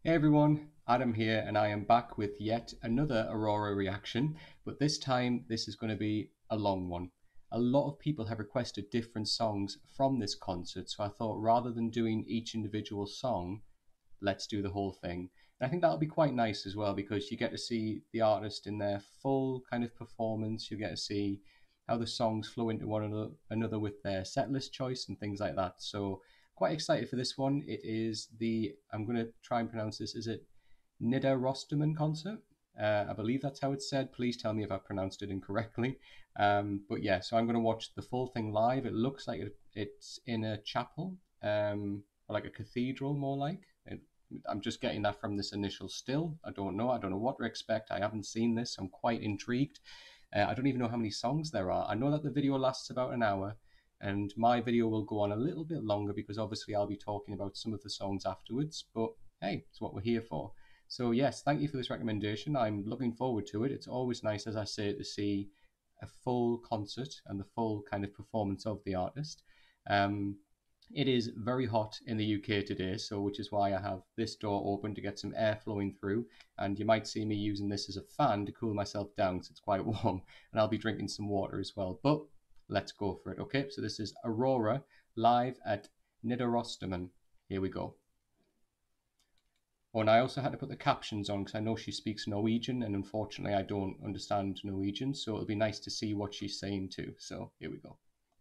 Hey everyone, Adam here, and I am back with yet another Aurora reaction, but this time this is going to be a long one. A lot of people have requested different songs from this concert, so I thought rather than doing each individual song, let's do the whole thing. And I think that'll be quite nice as well because you get to see the artist in their full kind of performance. You get to see how the songs flow into one another with their set list choice and things like that. So quite excited for this one. It is I'm going to try and pronounce this. Is it Nida Rosterman concert? I believe that's how it's said. Please tell me if I pronounced it incorrectly. But yeah, so I'm going to watch the full thing live. It looks like it's in a chapel, or like a cathedral, more like. I'm just getting that from this initial still. I don't know. I don't know what to expect. I haven't seen this. I'm quite intrigued. I don't even know how many songs there are. I know that the video lasts about an hour, and my video will go on a little bit longer because obviously I'll be talking about some of the songs afterwards. But hey, it's what we're here for. So yes, thank you for this recommendation. I'm looking forward to it. It's always nice, as I say, to see a full concert and the full kind of performance of the artist. Um, it is very hot in the UK today, so which is why I have this door open to get some air flowing through. And you might see me using this as a fan to cool myself down because it's quite warm. And I'll be drinking some water as well. But let's go for it. Okay, so this is Aurora live at Nidarostomen. Here we go. Oh, and I also had to put the captions on because I know she speaks Norwegian, and unfortunately I don't understand Norwegian, so it'll be nice to see what she's saying too. So here we go.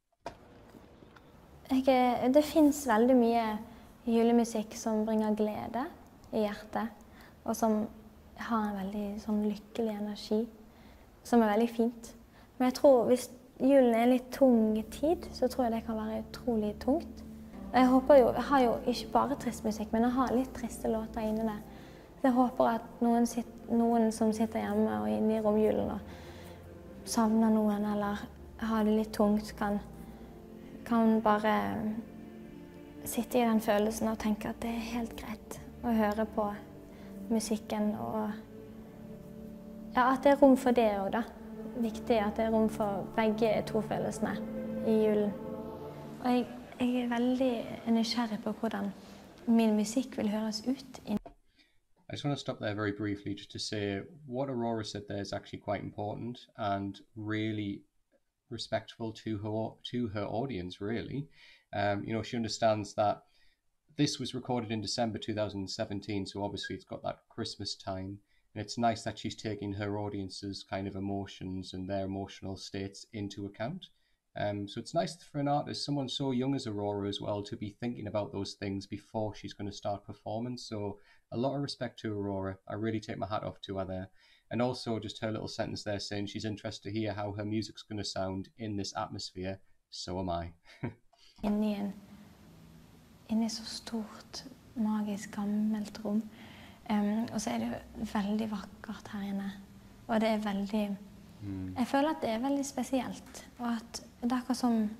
Det finnes veldig mye julemusikk som bringer glede i hjertet, og som har en veldig sånn lykkelig energi, som er veldig fint. Men jeg tror hvis julen er en litt tung tid, så tror jeg det kan være utrolig tungt. Jeg har jo ikke bare trist musikk, men jeg har litt triste låter inni det. Så jeg håper at noen som sitter hjemme og inne i romjulen og savner noen, eller har det litt tungt, kan bare sitte i den følelsen og tenke at det er helt greit å høre på musikken, og ja, at det er rom for det også da. Viktig at det er rom for begge to følelsene i julen. Og jeg er veldig nysgjerrig på hvordan min musikk vil høres ut. I just want to stop there very briefly just to say what Aurora said there is actually quite important and really respectful to her audience, really. She understands that this was recorded in December 2017, so obviously it's got that Christmas time, and it's nice that she's taking her audience's kind of emotions and their emotional states into account. So it's nice for an artist, someone so young as Aurora as well, to be thinking about those things before she's going to start performing. So a lot of respect to Aurora. I really take my hat off to her there. And also just her little sentence there saying she's interested to hear how her music's going to sound in this atmosphere. So am I. Inni så stort, magisk, gammelt rom. Og så er det veldig vakkert her inne. Og det er veldig... Jeg føler at det er veldig spesielt. Og at det er akkurat som...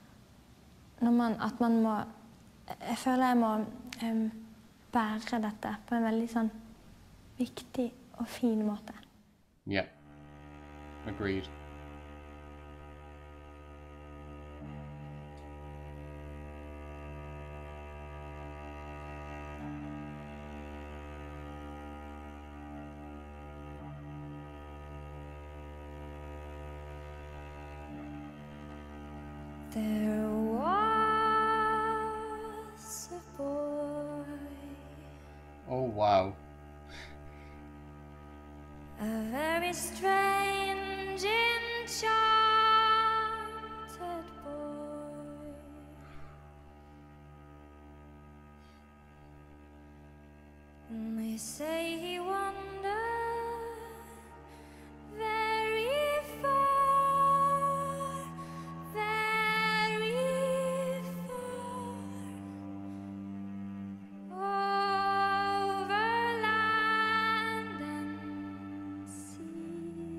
At man må... Jeg føler jeg må bære dette på en veldig sånn viktig og fin måte. Yeah, agreed. There was a boy. Oh, wow. A very strange, enchanted boy. And they say he wandered very far, very far, over land and sea.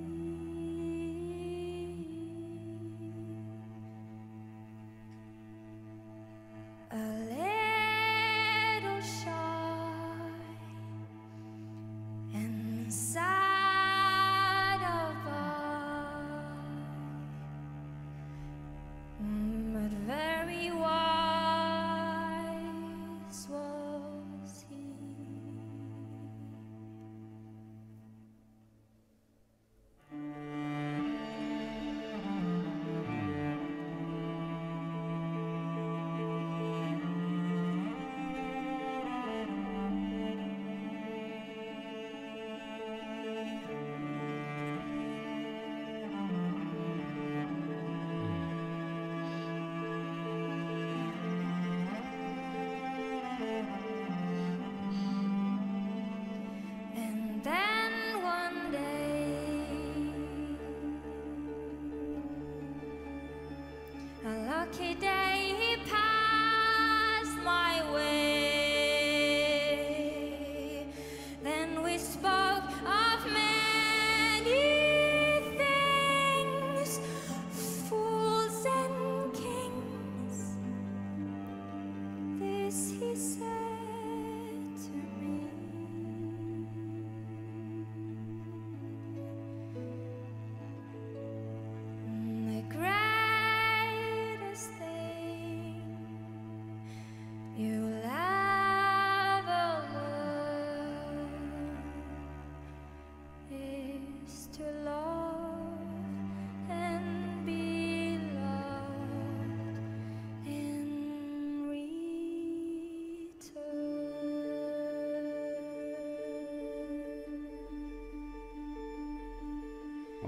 A little shy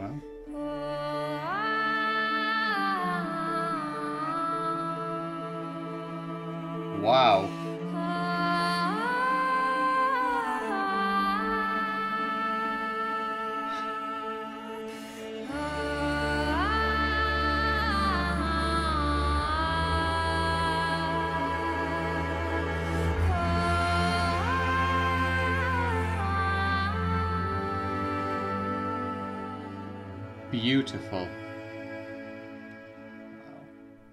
Wow. Wow. Beautiful. Wow.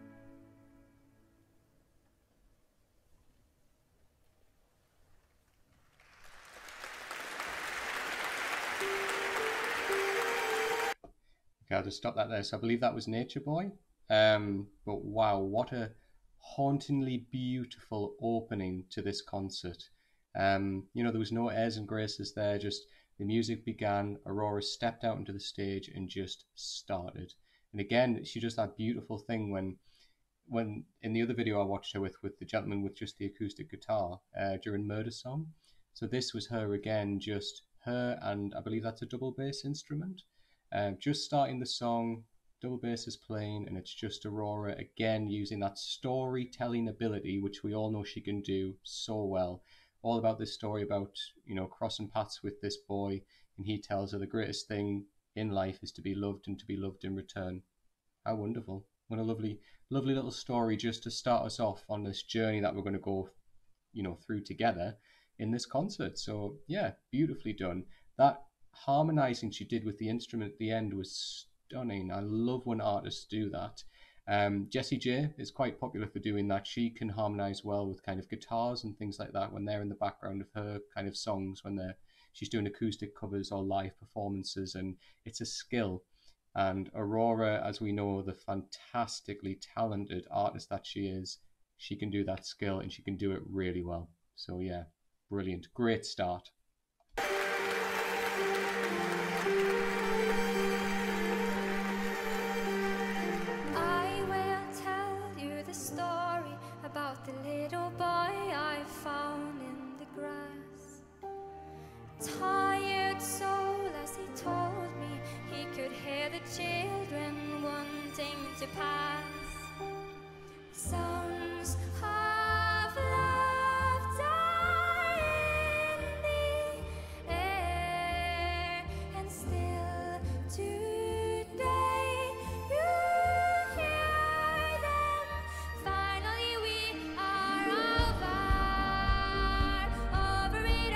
Okay, I'll just stop that there. So I believe that was Nature Boy. But wow, what a hauntingly beautiful opening to this concert. You know, there was no airs and graces there, just the music began, Aurora stepped out into the stage and just started. And again, she does that beautiful thing when in the other video I watched her with the gentleman with just the acoustic guitar during Murder Song. So this was her again, just her, and I believe that's a double bass instrument. Just starting the song, double bass is playing, and it's just Aurora again using that storytelling ability, which we all know she can do so well. All about this story about, you know, crossing paths with this boy, and he tells her the greatest thing in life is to be loved and to be loved in return. How wonderful. What a lovely, lovely little story just to start us off on this journey that we're going to go, you know, through together in this concert. So yeah, beautifully done. That harmonizing she did with the instrument at the end was stunning. I love when artists do that. Jessie J is quite popular for doing that. She can harmonize well with kind of guitars and things like that when they're in the background of her kind of songs, when she's doing acoustic covers or live performances, and it's a skill. And Aurora, as we know, the fantastically talented artist that she is, she can do that skill and she can do it really well. So yeah, brilliant. Great start. I will tell you the story about the little boy I found in the grass. Tired soul, as he told me, he could hear the children wanting to pass. Sounds of love die in the air, and still today you hear them. Finally we are over it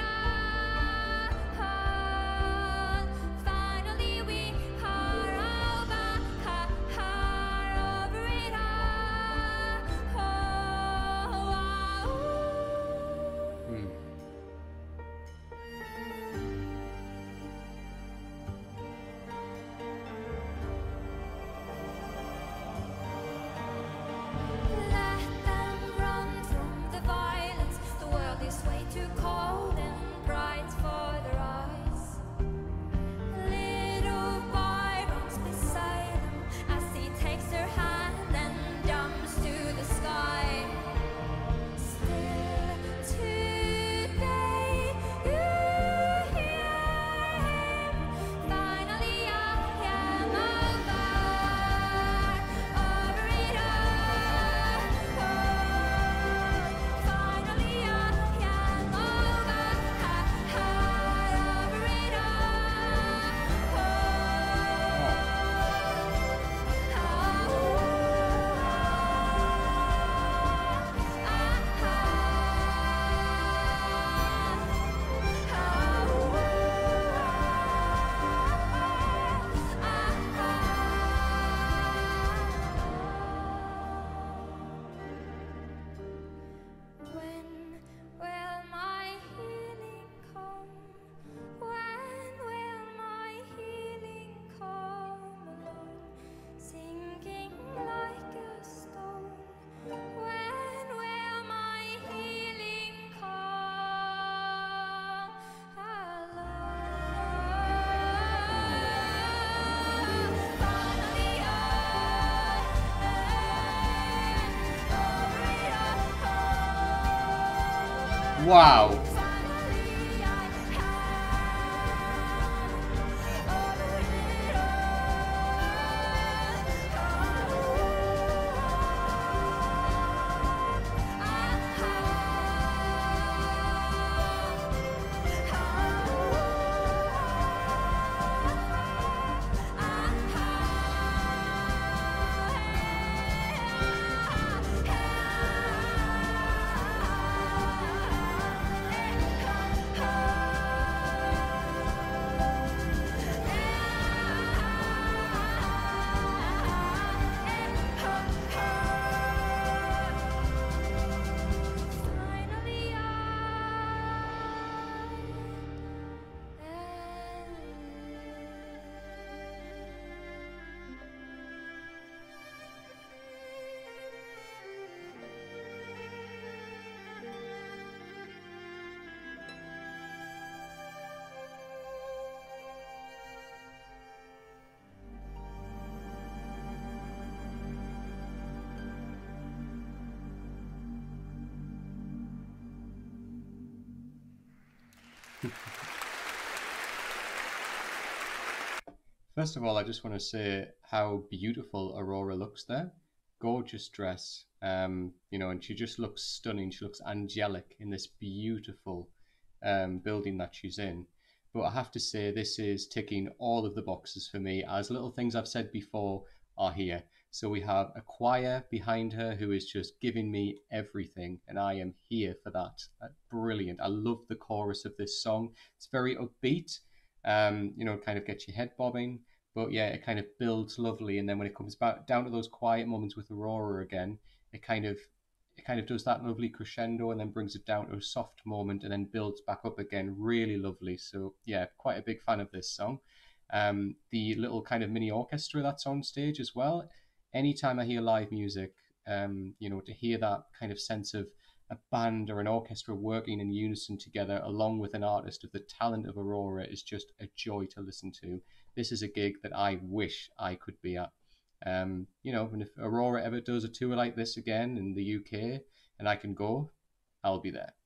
all. Finally we are over it all. Let them run from the violence. The world is way too cold and bright for their eyes. Little boy runs beside them as he takes her hand and jumps to the sky. Still today you hear him. Finally I am over it all. Finally I am over it When will my healing come? When will my healing come along? Sinking like a stone. When will my healing come along? Finally Wow. First of all, I just want to say how beautiful Aurora looks there. Gorgeous dress, and she just looks stunning. She looks angelic in this beautiful building that she's in. But I have to say, this is ticking all of the boxes for me, as little things I've said before are here. So we have a choir behind her who is just giving me everything, and I am here for that. Brilliant. I love the chorus of this song. It's very upbeat, kind of gets your head bobbing. But yeah, it kind of builds lovely, and then when it comes back down to those quiet moments with Aurora again, it kind of does that lovely crescendo and then brings it down to a soft moment and then builds back up again. Really lovely. So yeah, quite a big fan of this song. The little kind of mini orchestra that's on stage as well. Anytime I hear live music, to hear that kind of sense of a band or an orchestra working in unison together along with an artist of the talent of Aurora is just a joy to listen to. This is a gig that I wish I could be at. And if Aurora ever does a tour like this again in the UK and I can go, I'll be there.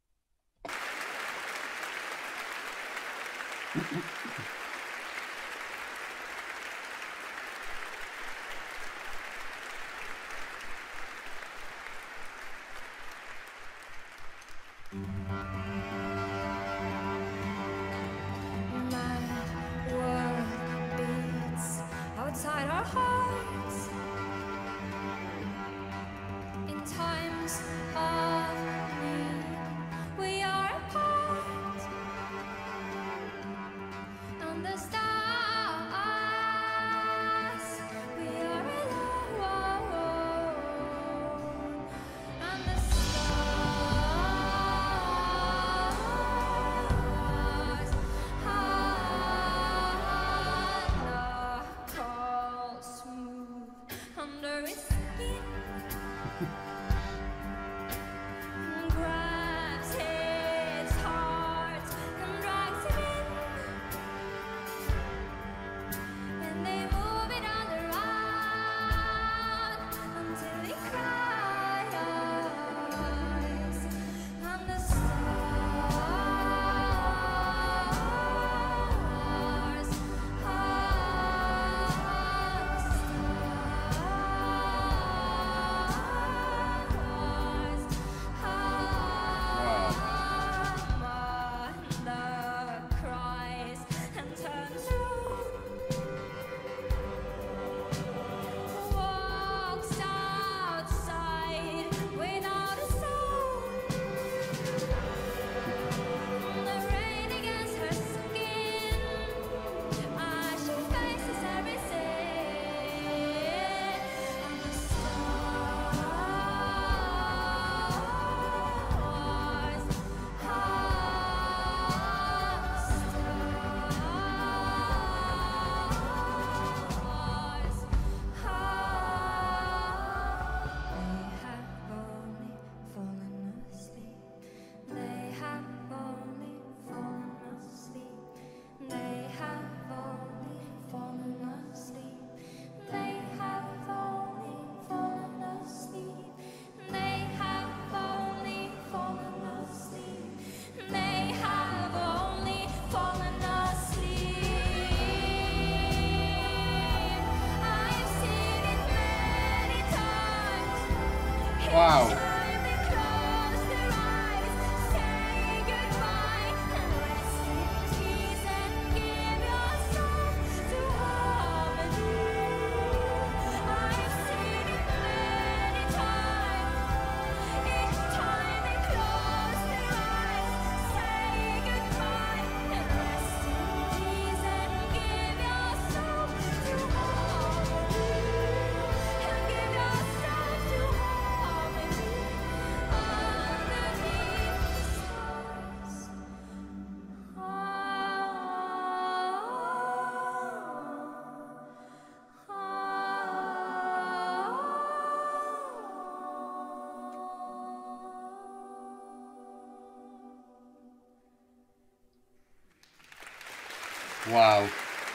Outside our hearts, in times of need, we are apart, and the stars, we are alone, and the stars under his skin, grabs his heart and drags him in, and they move it all around until he cries, and the Wow. Wow.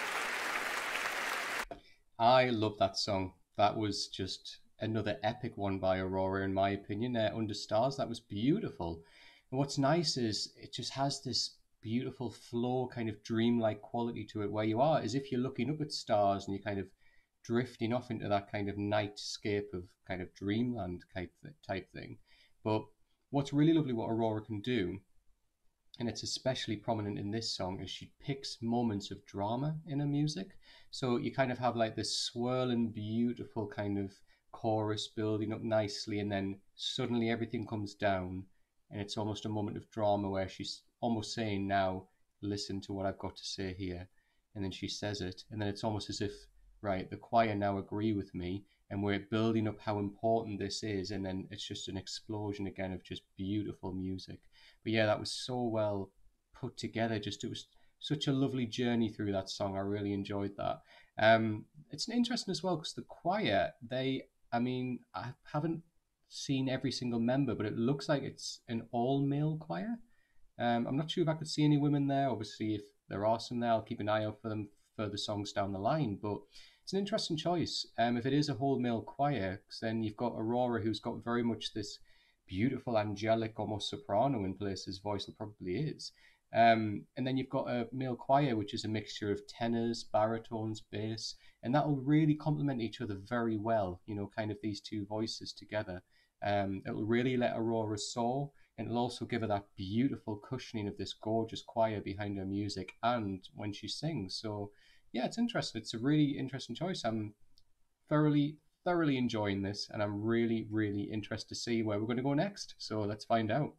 I love that song. That was just another epic one by Aurora, in my opinion. Under Stars, that was beautiful. And what's nice is it just has this beautiful flow, kind of dreamlike quality to it, where you are as if you're looking up at stars and you're kind of drifting off into that kind of nightscape of kind of dreamland type thing. But what's really lovely what Aurora can do, and it's especially prominent in this song, is she picks moments of drama in her music. So you kind of have like this swirling, beautiful kind of chorus building up nicely, and then suddenly everything comes down, and it's almost a moment of drama where she's almost saying, now listen to what I've got to say here. And then she says it, and then it's almost as if, right, the choir now agree with me, and we're building up how important this is, and then it's just an explosion again of just beautiful music. But yeah, that was so well put together. Just it was such a lovely journey through that song. I really enjoyed that. It's interesting as well because the choir, I mean, I haven't seen every single member, but it looks like it's an all-male choir. I'm not sure if I could see any women there. Obviously, if there are some there, I'll keep an eye out for them for the songs down the line. But it's an interesting choice. If it is a whole male choir, then you've got Aurora, who's got very much this beautiful, angelic, almost soprano in places. Voice probably is. And then you've got a male choir, which is a mixture of tenors, baritones, bass, and that will really complement each other very well. You know, kind of these two voices together. It will really let Aurora soar, and it'll also give her that beautiful cushioning of this gorgeous choir behind her music and when she sings. So yeah, it's interesting. It's a really interesting choice. I'm thoroughly enjoying this, and I'm really interested to see where we're going to go next. So let's find out.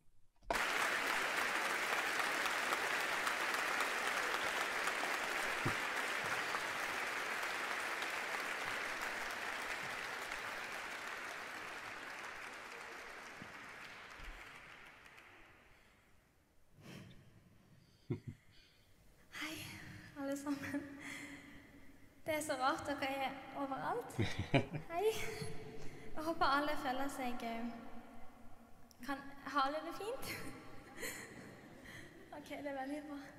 Hei, alle sammen. Det er så rart dere er overalt. Hei. Jeg håper alle føler seg Har alle det fint? Ok, det er veldig bra.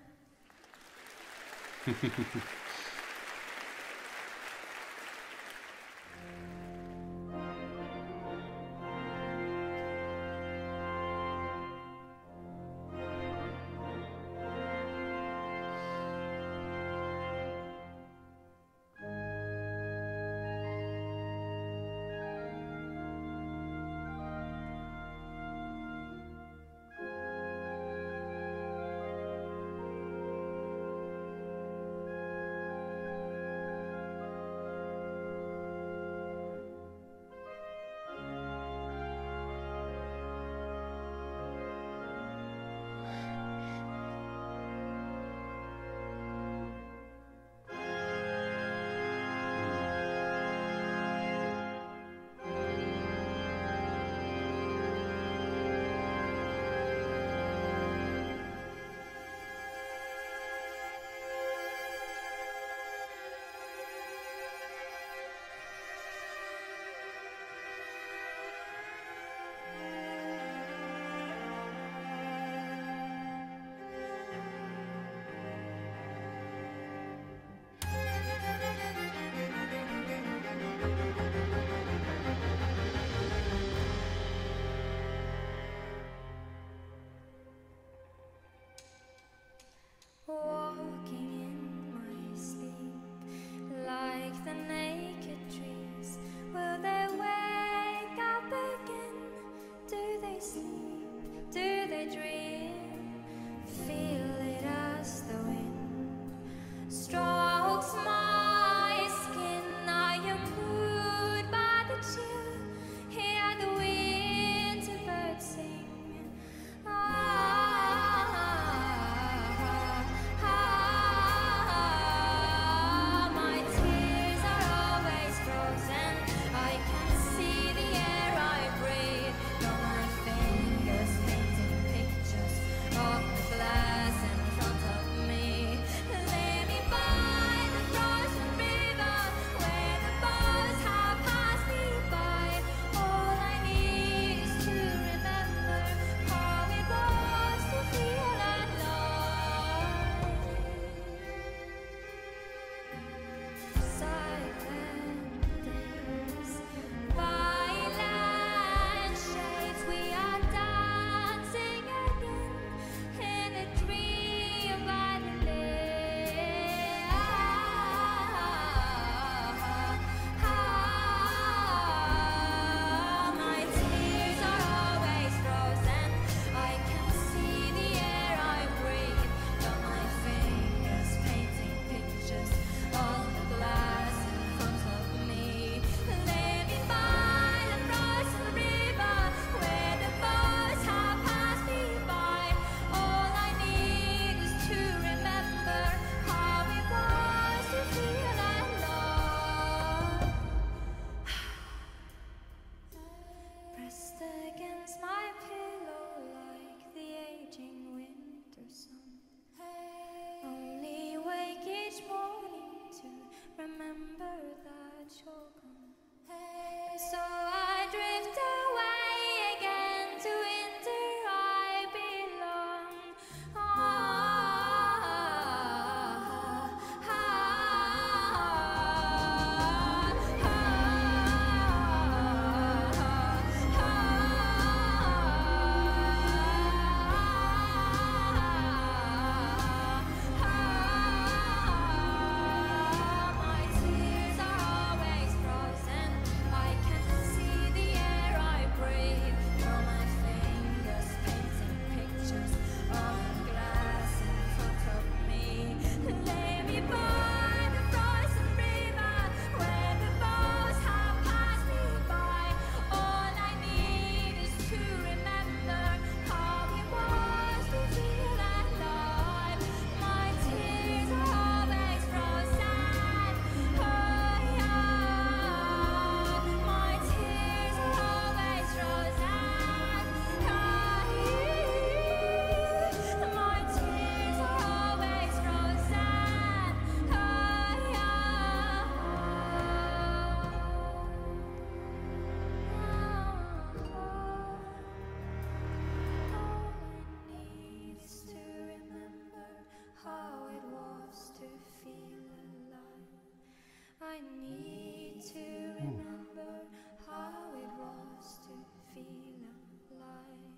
I need to remember how it was to feel alive.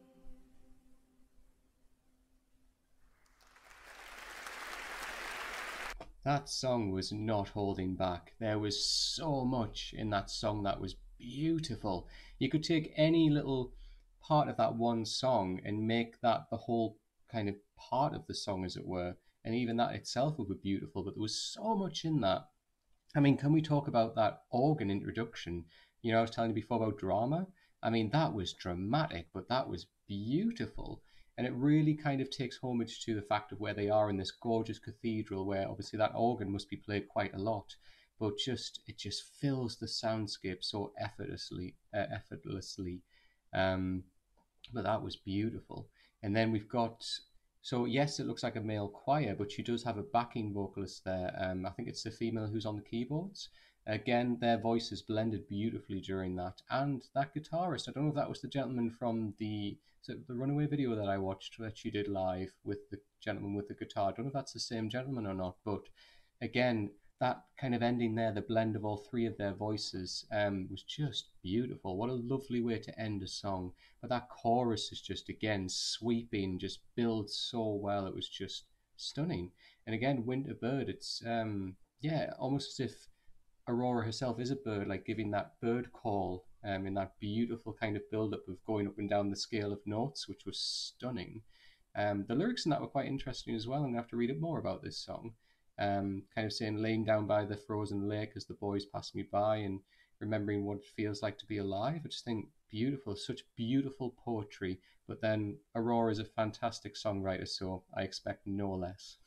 That song was not holding back. There was so much in that song that was beautiful. You could take any little part of that one song and make that the whole kind of part of the song, as it were. And even that itself would be beautiful, but there was so much in that. I mean, can we talk about that organ introduction? You know, I was telling you before about drama. I mean, that was dramatic, but that was beautiful. And it really kind of takes homage to the fact of where they are in this gorgeous cathedral, where obviously that organ must be played quite a lot, but just it just fills the soundscape so effortlessly. Um, but that was beautiful. And then we've got, so yes, it looks like a male choir, but she does have a backing vocalist there. I think it's the female who's on the keyboards. Again, their voices blended beautifully during that. And that guitarist, I don't know if that was the gentleman from the Runaway video that I watched that she did live with the gentleman with the guitar. I don't know if that's the same gentleman or not, but again, that kind of ending there, the blend of all three of their voices, was just beautiful. What a lovely way to end a song. But that chorus is just, again, sweeping, just builds so well. It was just stunning. And again, Winter Bird, it's, yeah, almost as if Aurora herself is a bird, like giving that bird call, in that beautiful kind of build up of going up and down the scale of notes, which was stunning. The lyrics in that were quite interesting as well. I'm going to have to read up more about this song. Kind of saying, laying down by the frozen lake as the boys pass me by, and remembering what it feels like to be alive. I just think beautiful, such beautiful poetry. But then Aurora is a fantastic songwriter, so I expect no less.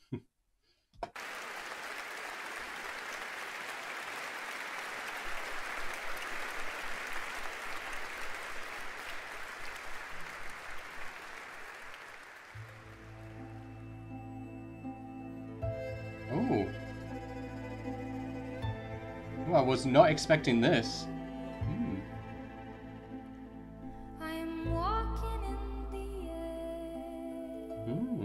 Oh. Oh, I was not expecting this. I'm walking in the air.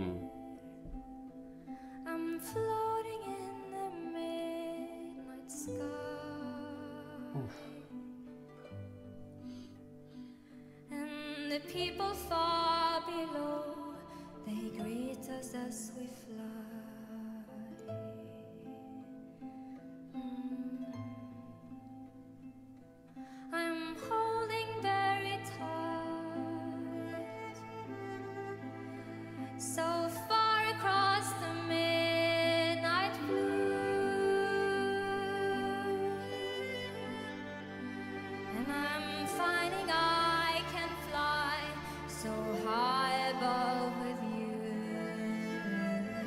I'm floating in the midnight sky. And the people far below, they greet us as we fly. I'm holding very tight, so far across the midnight blue, and I'm finding I can fly so high above with you.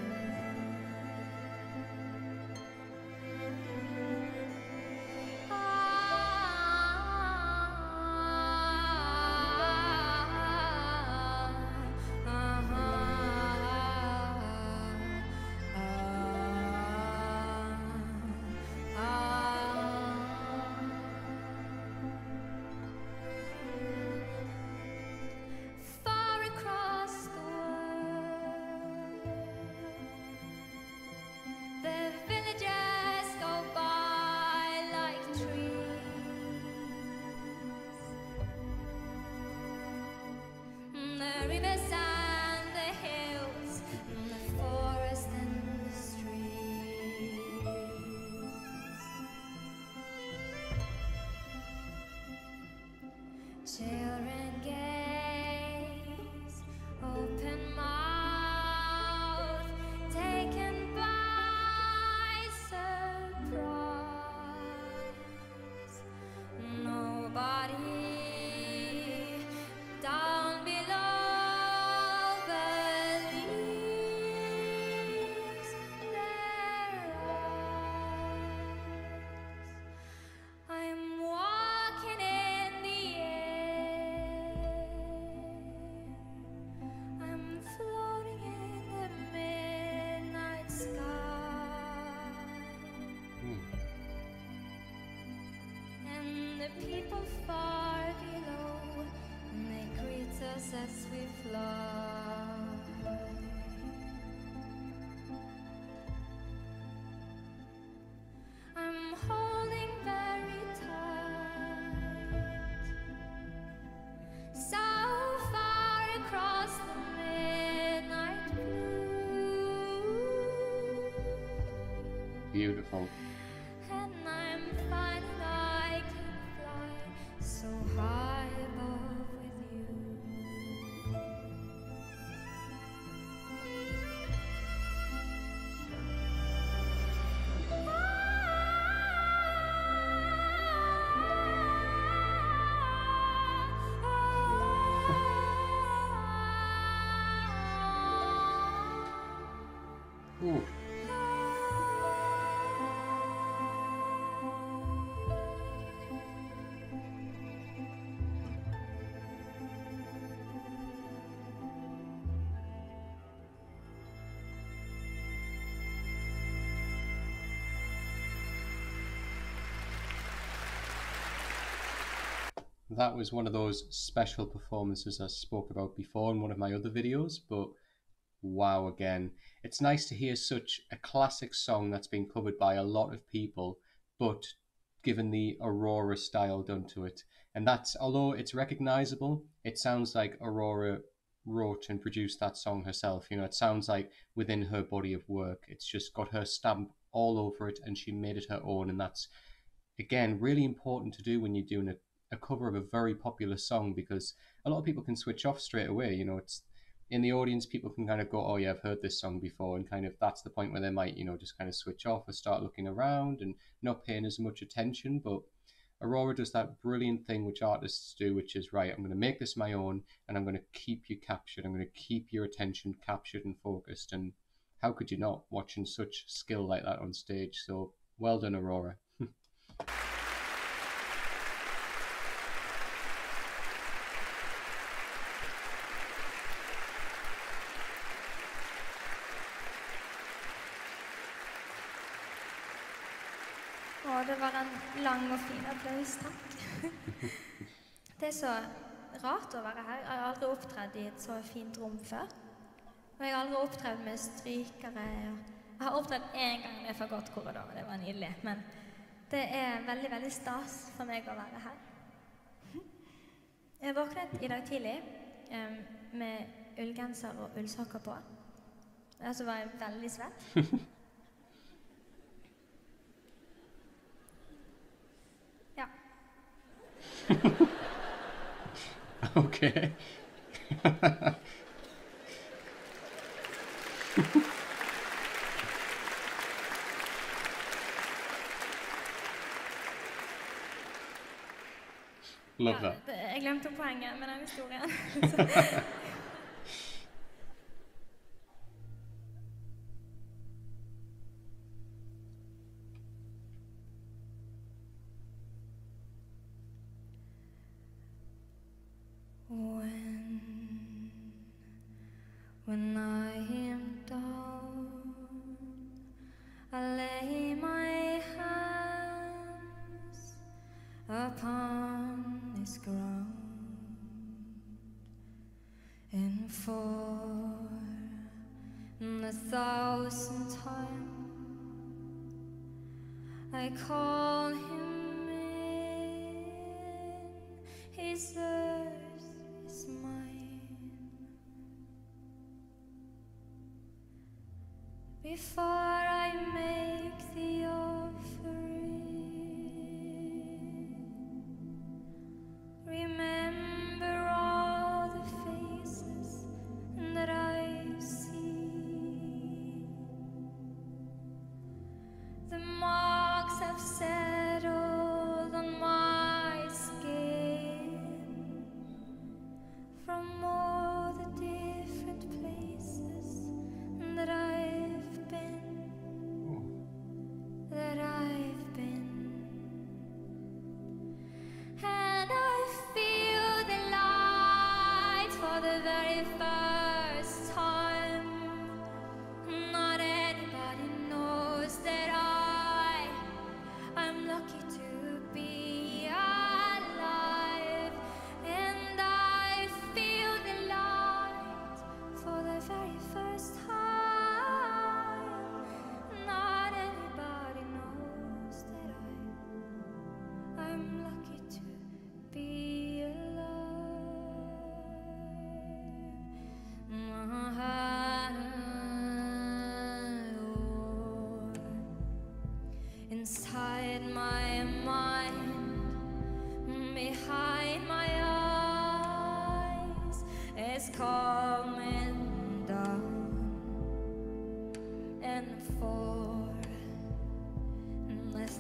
Beautiful. And I'm finding I can fly so high above with you. Ooh. That was one of those special performances I spoke about before in one of my other videos, but wow again. It's nice to hear such a classic song that's been covered by a lot of people, but given the Aurora style done to it. And that's, although it's recognizable, it sounds like Aurora wrote and produced that song herself. You know, it sounds like within her body of work. It's just got her stamp all over it and she made it her own. And that's, again, really important to do when you're doing a cover of a very popular song, because a lot of people can switch off straight away. You know, it's in the audience, people can kind of go, oh yeah, I've heard this song before, and kind of that's the point where they might, you know, just kind of switch off or start looking around and not paying as much attention. But Aurora does that brilliant thing which artists do, which is, right, I'm going to make this my own and I'm going to keep you captured. I'm going to keep your attention captured and focused. And how could you not, watching such skill like that on stage? So well done, Aurora. Å, det var en lang og fin applaus, takk. Det er så rart å være her. Jeg har aldri opptredd i et så fint rom før. Og jeg har aldri opptredd med strykere. Jeg har opptredd en gang med fagottkorridor, og det var nydelig. Men det er veldig, veldig stas for meg å være her. Jeg våknet i dag tidlig med ullgenser og ullsokker på. Og så var jeg veldig svett. Ja. Okay. Love that. Jeg glemte poenget med den historien. When I am down, I lay my hands upon this ground, and for the 1,000th time I call him in. His earth is mine. Before I make the offering, remember all the faces that I see. The marks have settled on my skin from all the different places that I've been.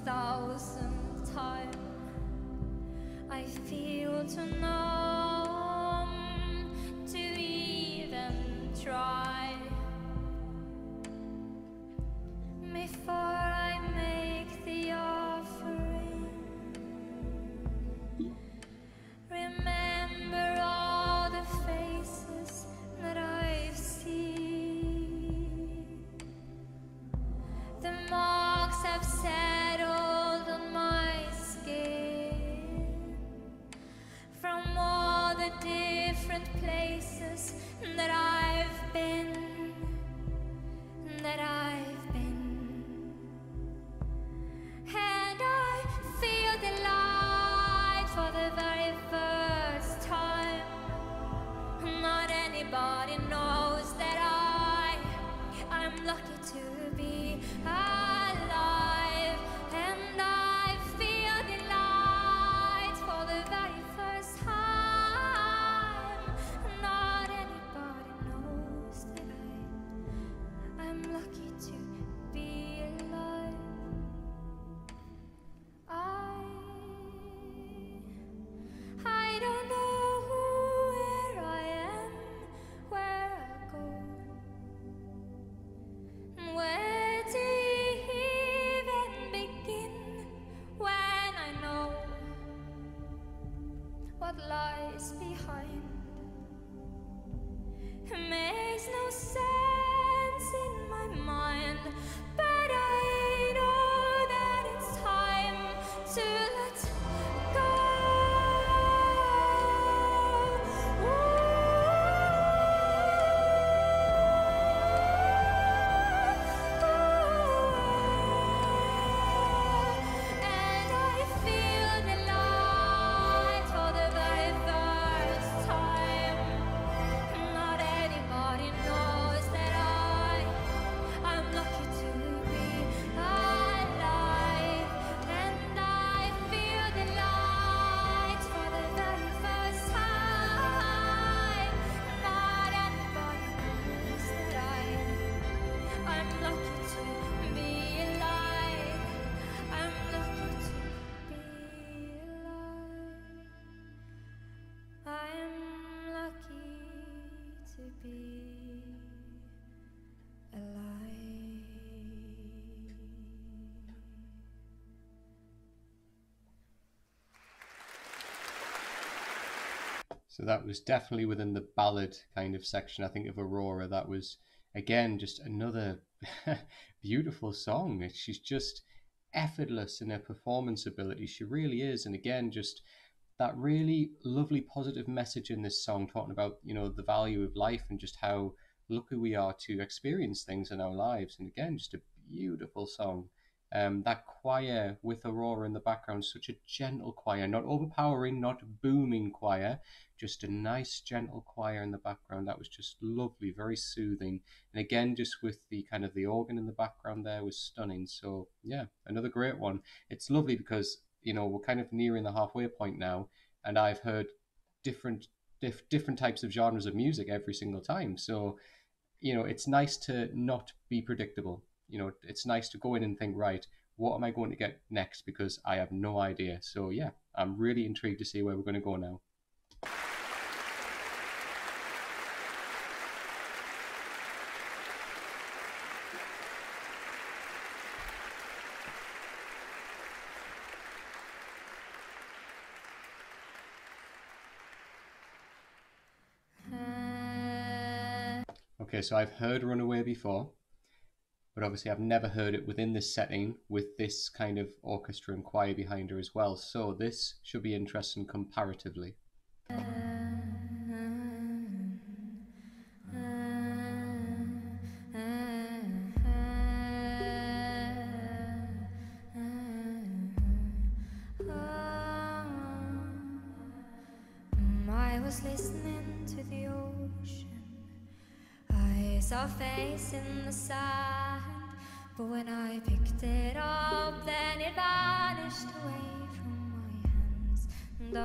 1,000 times. I feel too numb to even try. Before I make the offering, remember all the faces that I've seen. The marks have settled on my skin from all the different places that I've been, And I feel the light for the very first time. Not anybody knows that I'm lucky to be alive. And I feel the light for the very first time. Not anybody knows that I'm lucky to be alive. I don't know where I am, where I go. Where to even begin when I know what lies behind. It makes no sense in my mind, but I know that it's time to let go. And I feel the light for the very first time. Not anybody knows that I'm lucky to be alive. And I feel the light for the very first time. Not anybody knows that I'm lucky to be alive. I'm lucky to be alive. I'm lucky to be alive. So that was definitely within the ballad kind of section, I think, of Aurora. That was, again, just another beautiful song. She's just effortless in her performance ability. She really is. And again, just that really lovely positive message in this song, talking about, the value of life and just how lucky we are to experience things in our lives. And again, just a beautiful song. That choir with Aurora in the background, such a gentle choir, not overpowering, not booming choir, just a nice gentle choir in the background. That was just lovely, very soothing. And again, just with the kind of the organ in the background there was stunning. So yeah, another great one. It's lovely because, we're kind of nearing the halfway point now, and I've heard different types of genres of music every single time. So, it's nice to not be predictable. It's nice to go in and think, right, what am I going to get next? Because I have no idea. So yeah, I'm really intrigued to see where we're going to go now. Okay, so I've heard Runaway before, but obviously I've never heard it within this setting with this kind of orchestra and choir behind her as well. So this should be interesting comparatively. I was listening to the ocean. I saw a face in the sand, but when I picked it up, then it vanished away from my hands. And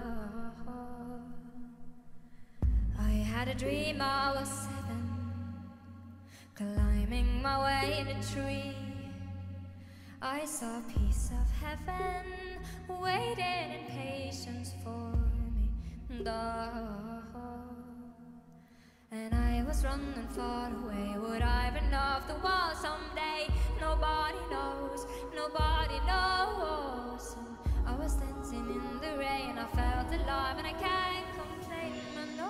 I had a dream I was 7, climbing my way in a tree. I saw a piece of heaven waiting in patience for me. And I was running far away. Would I run off the wall someday? Nobody knows, nobody knows. And I was dancing in the rain. I felt alive and I can't complain. But no,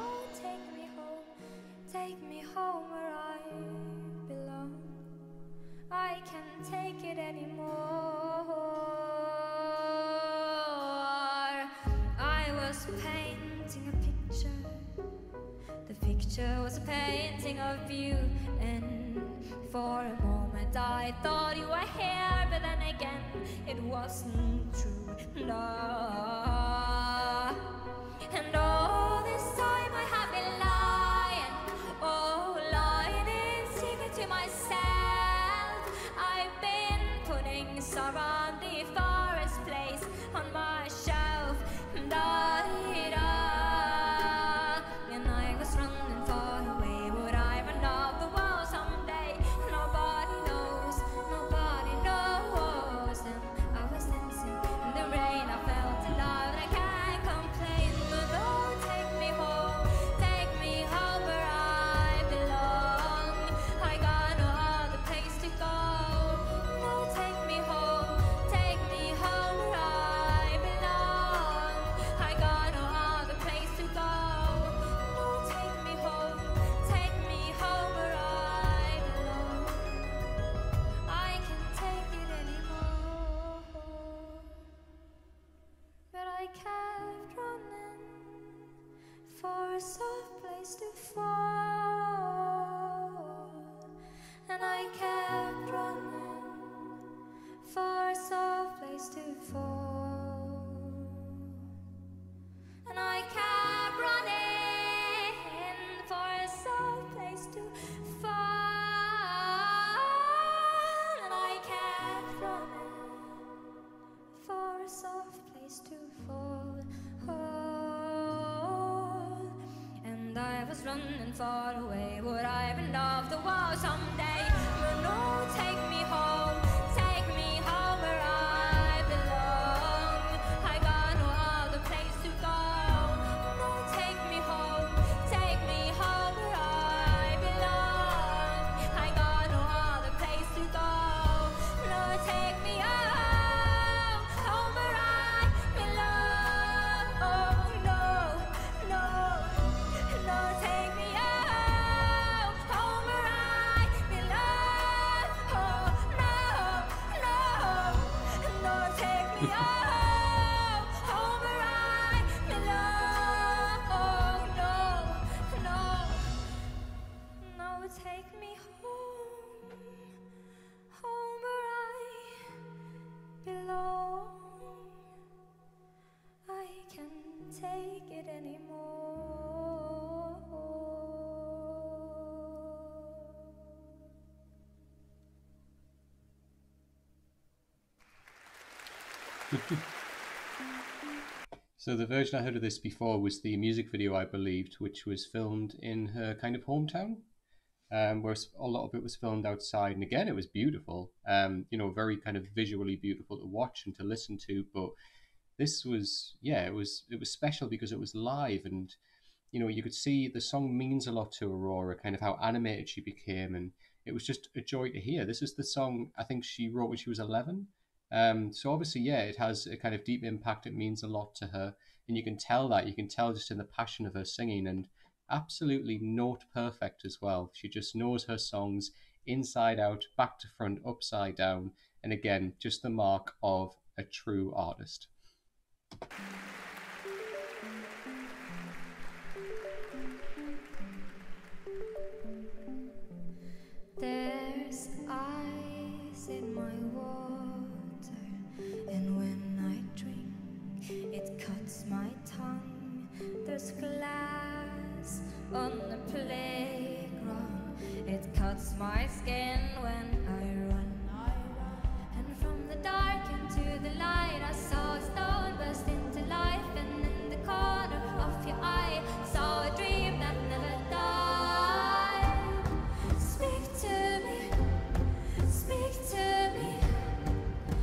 take me home where I belong. I can't take it anymore. I was painting a picture. The picture was a painting of you, and for a moment I thought you were here, but then again it wasn't true. No. And all this time I have been lying, oh, lying in secret to myself. I've been putting sorrow on the forest place on my shelf. And I was running far away. Would I run off the wall someday? Nobody knows, nobody knows. And I was dancing in the rain. I felt alive and I can't complain. But oh, take me home where I belong. I got no other place to go. No, take me home where I belong. I got no other place to go. No, take me home where I belong. I can't take it anymore. But I kept running for a soft place to fall. And I kept running for a soft place to fall. And I kept running for a soft place to fall. And I kept running for a soft place to fall. And I was running far away. Would I run off the wall someday? But no, take me home where I belong. I got no other place to go. No, take me home where I belong. I got no other place to go. No, take me home where I belong. Oh no, take me home where I belong. Oh no, take me home where I belong. Oh no, take me home where I belong. I can't take it anymore. So the version I heard of this before was the music video, I believed, which was filmed in her kind of hometown, where a lot of it was filmed outside. And again, it was beautiful, very kind of visually beautiful to watch and to listen to. But this was, it was special because it was live, and you could see the song means a lot to Aurora, kind of how animated she became, and it was just a joy to hear. This is the song I think she wrote when she was 11. So obviously, it has a kind of deep impact. It means a lot to her, and you can tell just in the passion of her singing, and absolutely note perfect as well. She just knows her songs inside out, back to front, upside down, and again, just the mark of a true artist. There's ice in my water, and when I drink, it cuts my tongue. There's glass on the playground, it cuts my skin when I run. And from the dark into the light, I saw a stone burst into life, and in the corner of your eye, saw a dream that never died. Speak to me,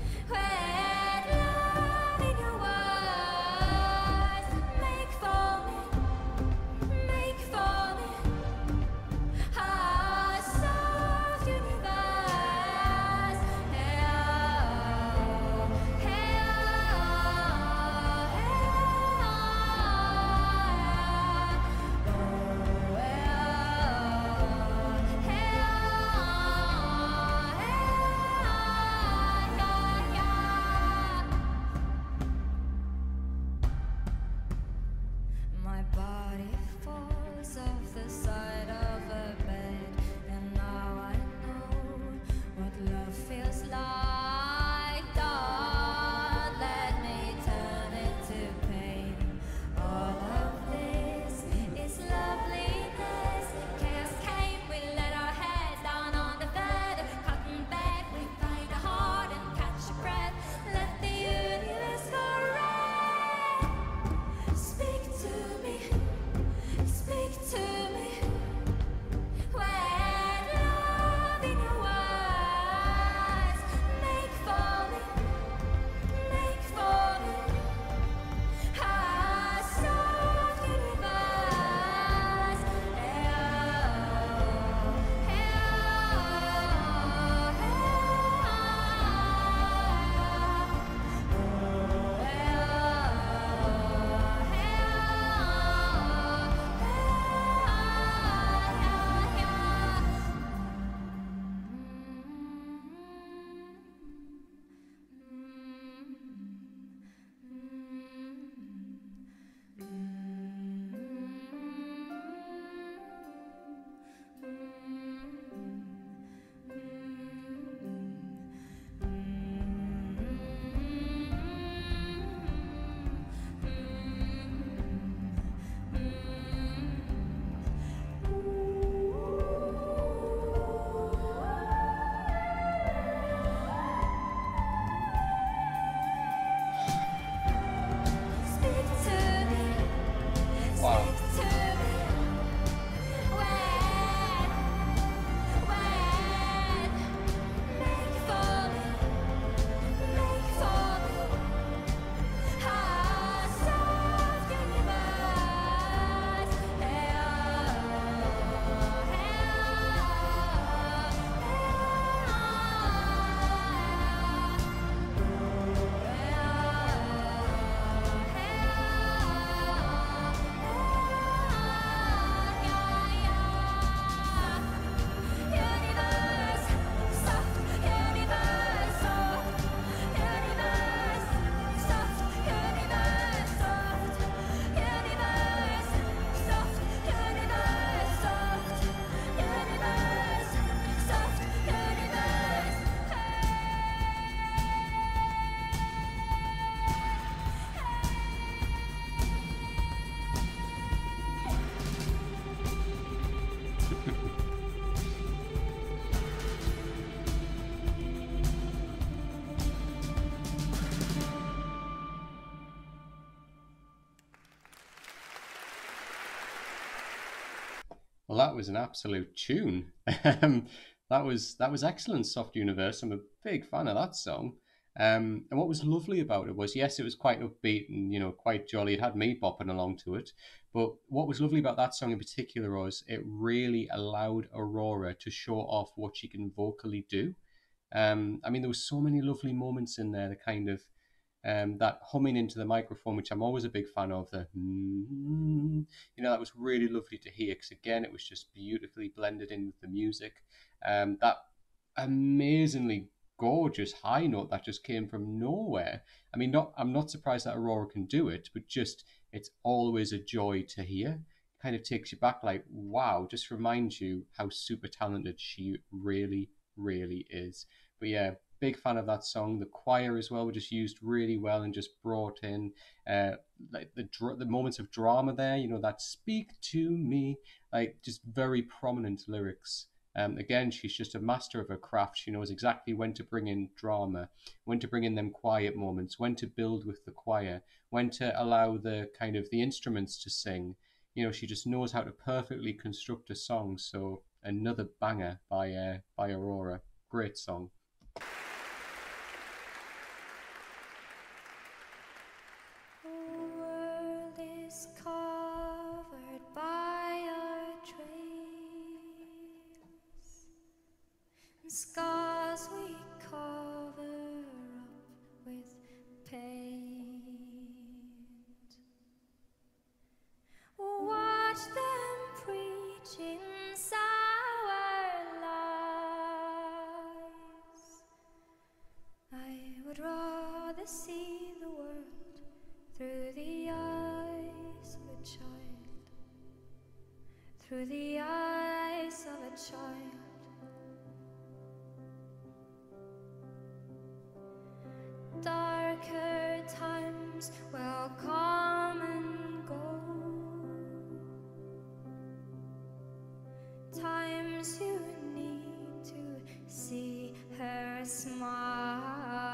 Well, that was an absolute tune. That was excellent, Soft Universe. I'm a big fan of that song. And what was lovely about it was, yes, it was quite upbeat and quite jolly. It had me bopping along to it. But what was lovely about that song in particular was it really allowed Aurora to show off what she can vocally do. I mean, there was so many lovely moments in there. The kind of that humming into the microphone, which I'm always a big fan of. That was really lovely to hear because again, it was just beautifully blended in with the music. That amazingly gorgeous high note that just came from nowhere. I mean, I'm not surprised that Aurora can do it, but just it's always a joy to hear. Kind of takes you back, like wow, just reminds you how super talented she really, really is. But yeah, big fan of that song. The choir as well were just used really well and just brought in like the moments of drama there. That "speak to me," like just very prominent lyrics. Again, she's just a master of her craft. She knows exactly when to bring in drama, when to bring in them quiet moments, when to build with the choir, when to allow the kind of the instruments to sing. She just knows how to perfectly construct a song. So another banger by Aurora. Great song. Scars we cover up with paint. Watch them preaching sour lies. I would rather see the world through the eyes of a child, through the eyes of a child. Darker times will come and go, times you need to see her smile,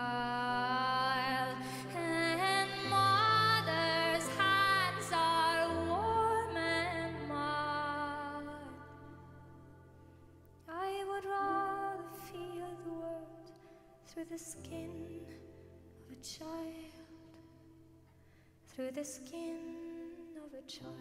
and mother's hands are warm and mild. I would rather feel the world through the skin of a child, through the skin of a child.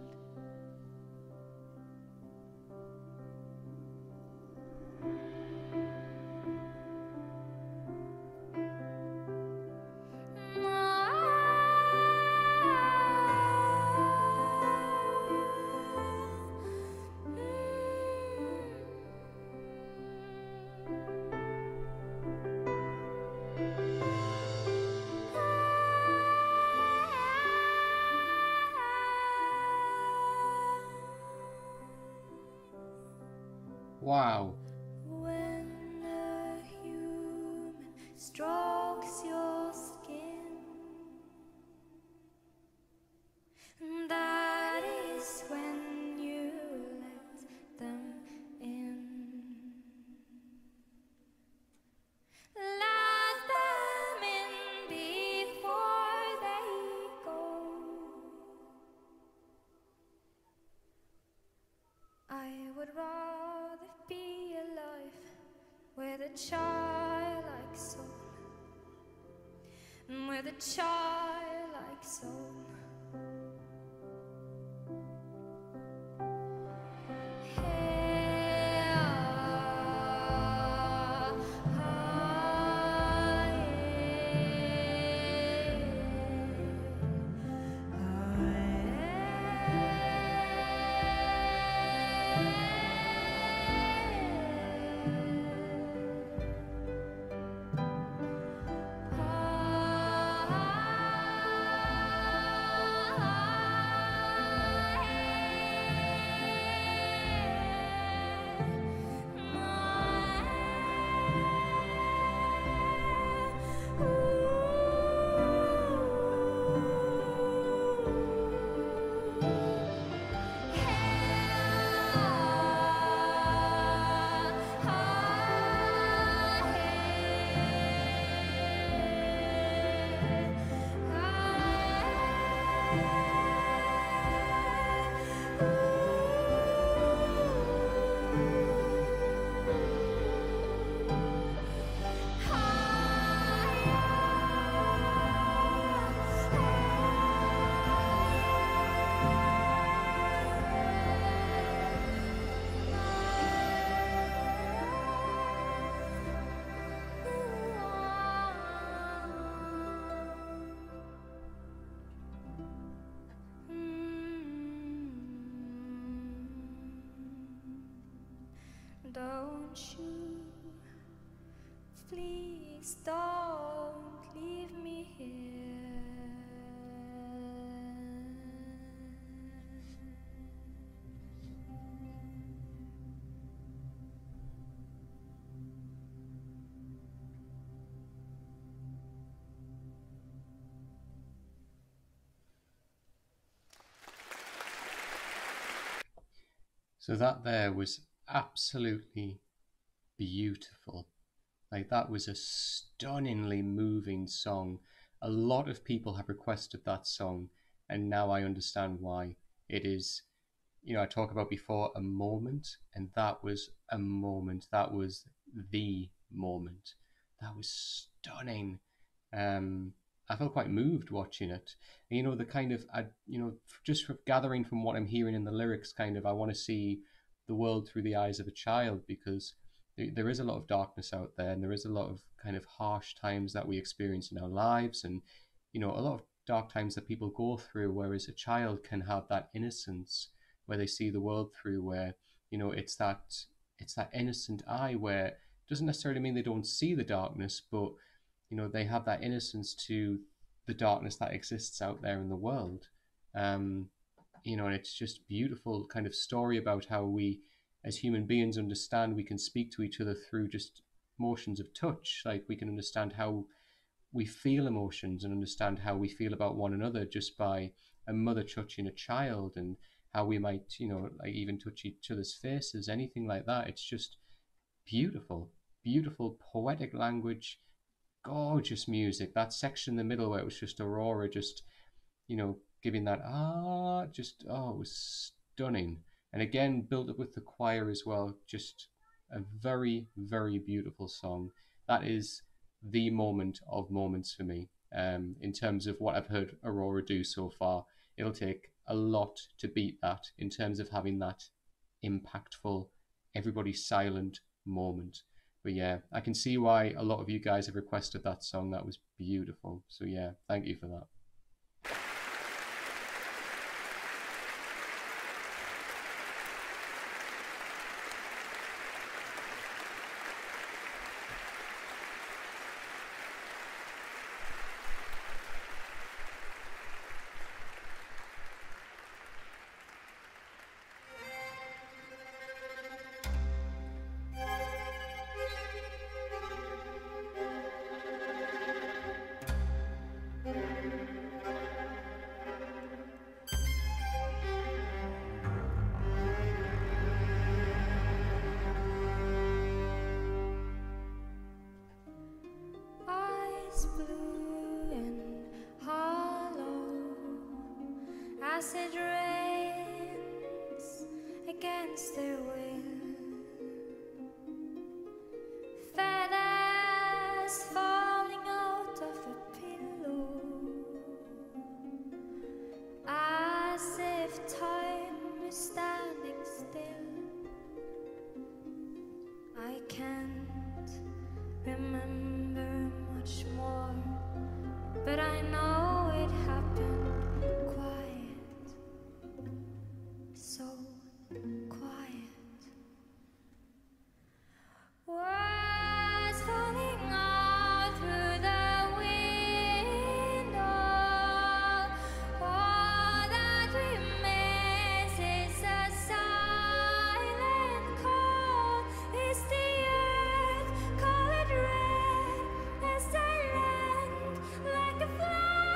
Wow. When a human strokes your skin, that is when you let them in. Let them in before they go. I would rather be alive with a childlike soul, with a childlike soul. want you. Please don't leave me here. So that there was absolutely beautiful. Like, that was a stunningly moving song. A lot of people have requested that song, and now I understand why. It is, I talked about before a moment, and that was a moment. That was the moment. That was stunning. I felt quite moved watching it. And, the kind of, just from gathering from what I'm hearing in the lyrics, kind of, I want to see the world through the eyes of a child, because there is a lot of darkness out there, and there is a lot of kind of harsh times that we experience in our lives, and a lot of dark times that people go through, whereas a child can have that innocence where they see the world through, where it's that innocent eye, where it doesn't necessarily mean they don't see the darkness, but they have that innocence to the darkness that exists out there in the world. And it's just beautiful kind of story about how we as human beings understand we can speak to each other through just motions of touch. Like, we can understand how we feel emotions and understand how we feel about one another just by a mother touching a child, and how we might, like, even touch each other's faces, anything like that. It's just beautiful, beautiful, poetic language, gorgeous music. That section in the middle where it was just Aurora just, giving that, it was stunning. And again, built up with the choir as well. Just a very, very beautiful song. That is the moment of moments for me. In terms of what I've heard Aurora do so far, it'll take a lot to beat that in terms of having that impactful, everybody silent moment. But yeah, I can see why a lot of you guys have requested that song. That was beautiful. So yeah, thank you for that. As it rains against their will, feathers falling out of a pillow, as if time is standing still. I can't remember much more, but I know it happened. So quiet. Words falling out through the window. All that remains is a silent call. Is the earth colored red and silent like a flower?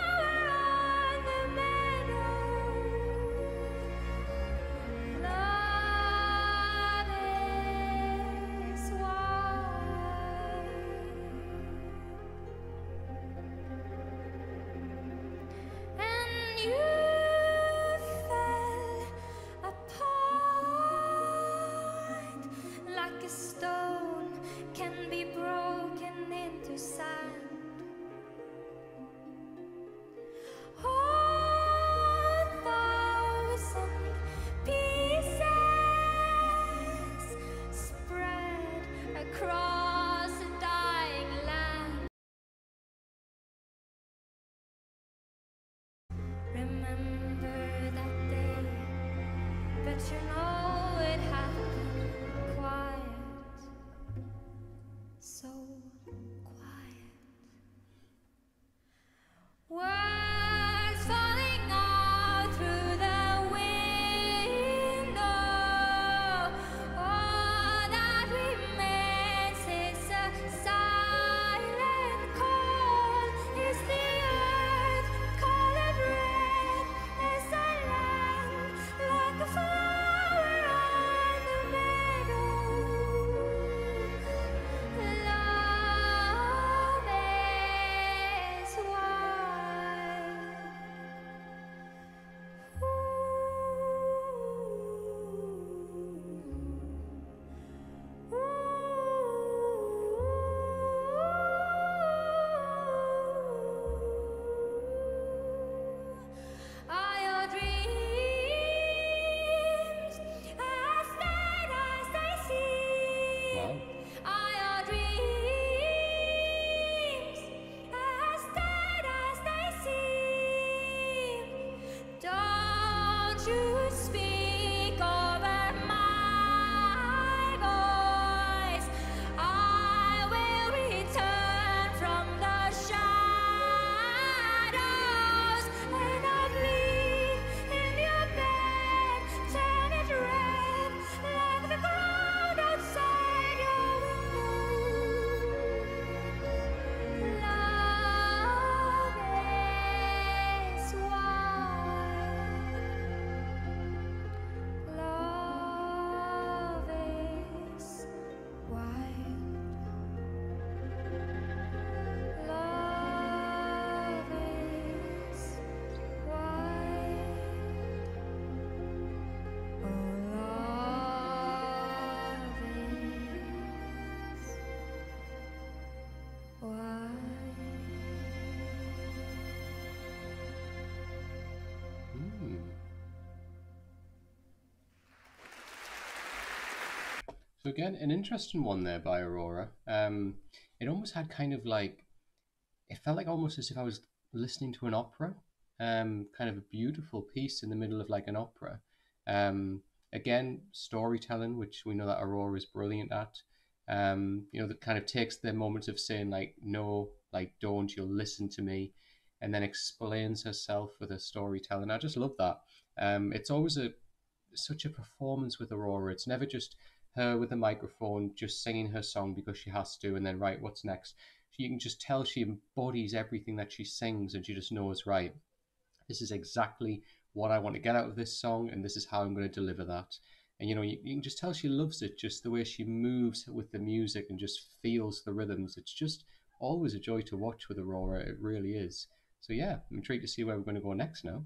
So again, an interesting one there by Aurora. It almost had kind of like, it felt like almost as if I was listening to an opera. Kind of a beautiful piece in the middle of like an opera. Again, storytelling, which we know that Aurora is brilliant at. That kind of takes the moment of saying like, no, like don't, you'll listen to me, and then explains herself with her storytelling. I just love that. It's always such a performance with Aurora. It's never just her with a microphone just singing her song because she has to, and then right, what's next? You can just tell she embodies everything that she sings, and she just knows, right, this is exactly what I want to get out of this song, and this is how I'm going to deliver that. And you can just tell she loves it, just the way she moves with the music and just feels the rhythms. It's just always a joy to watch with Aurora. It really is. So yeah, I'm intrigued to see where we're going to go next now.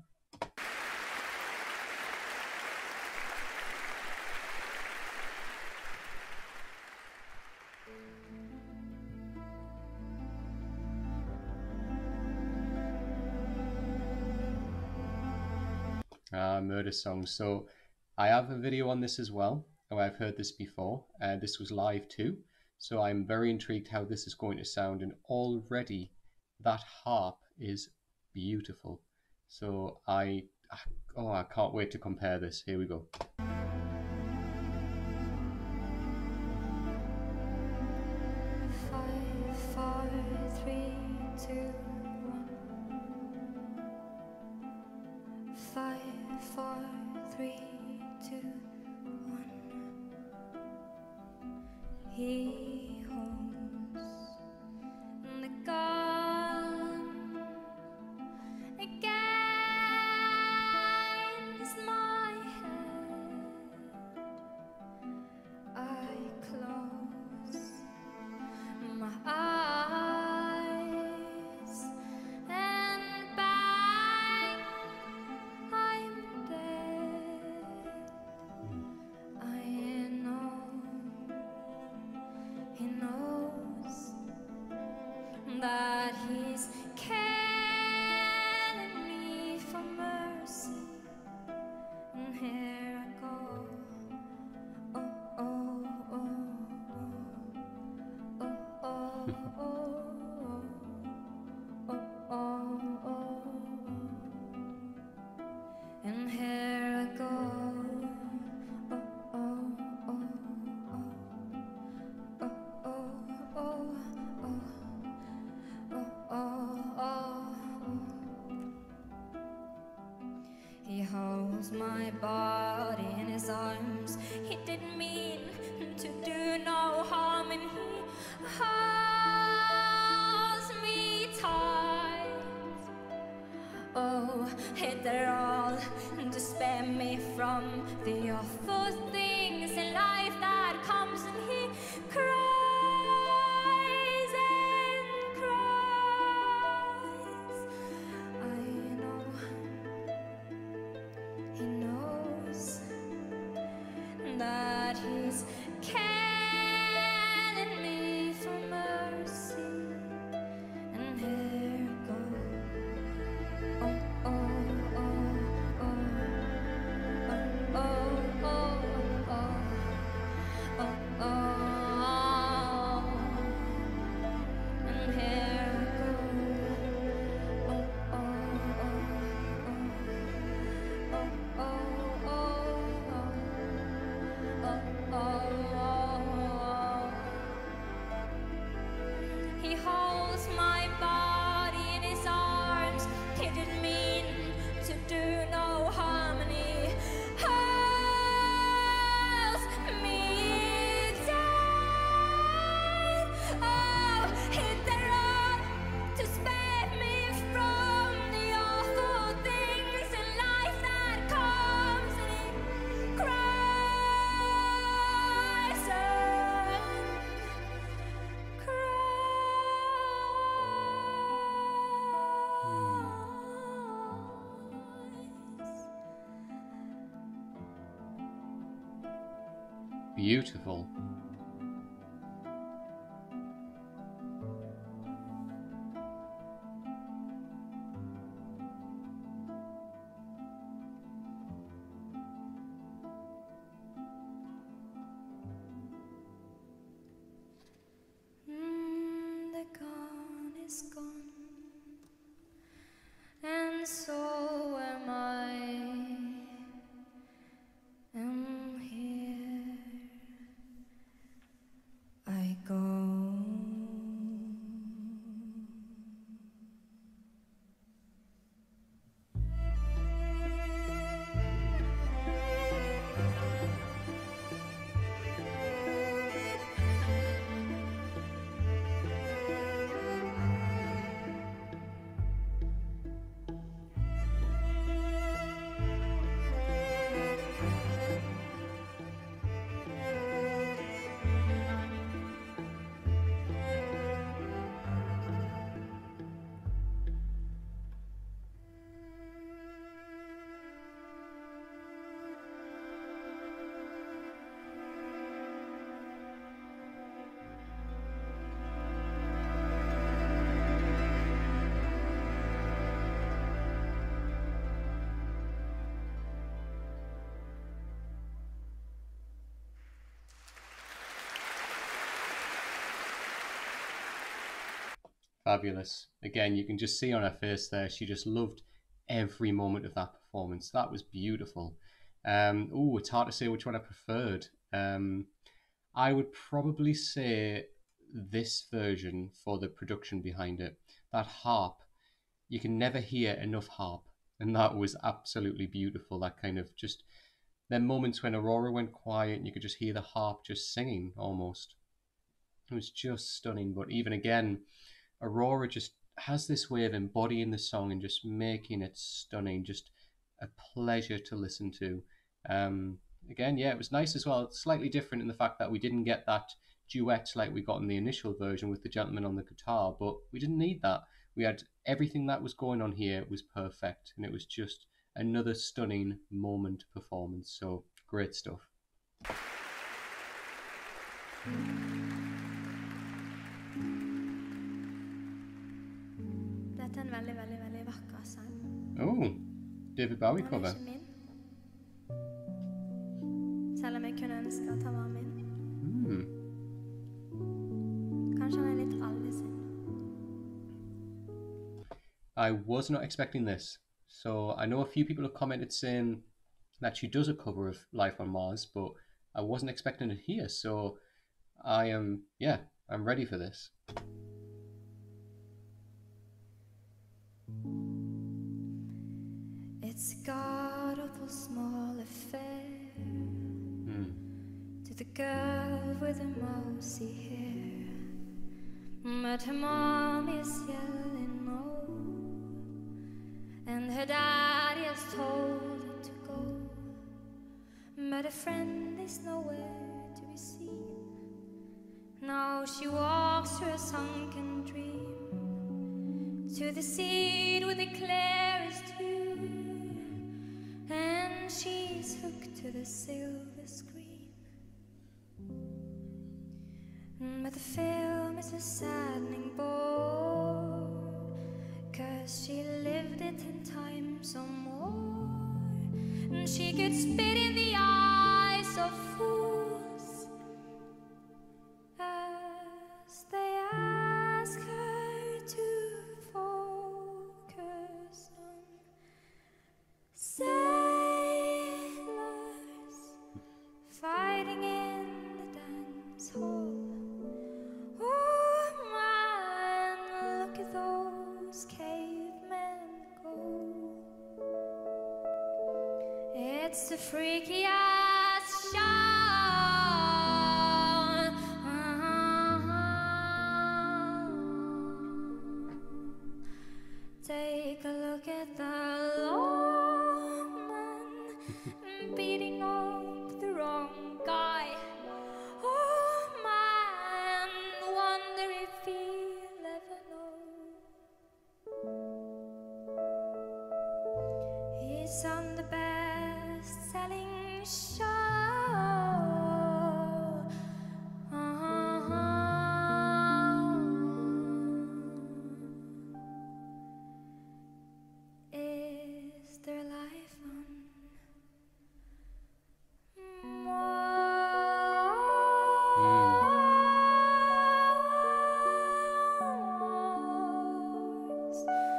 Murder Song. So I have a video on this as well. Oh, I've heard this before. This was live too. So I'm very intrigued how this is going to sound. And already that harp is beautiful. So I can't wait to compare this. Here we go. 5, 4, 3, 2, 5, 4, 3, 2, 1. He holds the gun against my head. I close my eyes and bang, I'm dead. I know he knows that he's calling me for mercy, and here I go. Oh, oh, oh, oh, oh, oh, oh, oh, oh, and here I go. Oh, oh, oh, oh, oh, oh, oh, oh, oh. He holds my body in his arms. He didn't mean to do no harm, and he holds me tight. Oh, hit there all to spare me from the awful things in life that comes, and he cries and cries. I know he knows that he's calling me for mercy, and here I go. Oh, oh, oh, oh, oh, oh, oh, oh, oh, oh, and here I go. Oh, oh, oh, oh, oh, oh, oh, oh, oh. He holds my body in his arms. He didn't mean to do no harm, and he holds me tight. Oh, hit the road to spare me from the awful things in life that comes, and he cries and cries. Beautiful. Fabulous. Again, you can just see on her face there, she just loved every moment of that performance. That was beautiful. Oh, it's hard to say which one I preferred. I would probably say this version for the production behind it. That harp, you can never hear enough harp, and that was absolutely beautiful. That kind of just, then moments when Aurora went quiet and you could just hear the harp just singing almost. It was just stunning. But even again, Aurora just has this way of embodying the song and just making it stunning, just a pleasure to listen to. Again, yeah, it was nice as well. Slightly different in the fact that we didn't get that duet like we got in the initial version with the gentleman on the guitar, but we didn't need that. We had everything that was going on here was perfect, and it was just another stunning moment performance. So great stuff. Dette er en veldig, veldig, veldig vakker sang. Oh, David Bowie Den er cover. ikke min. Selv om jeg kunne ønske at han var min. Kanskje han er litt alle sin. I was not expecting this. So I know a few people have commented saying that she does a cover of Life on Mars, but I wasn't expecting it here. So I am, yeah, I'm ready for this. It's a god-awful small affair to the girl with the mousy hair, but her mom is yelling no, and her daddy has told her to go, but a friend is nowhere to be seen. Now she walks through a sunken dream to the seed with the clearest view, and she's hooked to the silver screen. But the film is a saddening bore, 'cause she lived it 10 times or more, and she could spit in the eyes of fools as they ask her to focus on sailors fighting in the dance hall. Oh man, look at those cavemen go. It's a freaky ass show. Take a look at the lawman beating up the wrong guy. Oh man, wonder if he'll ever know. He's on the best-selling show. Is there life on Mars?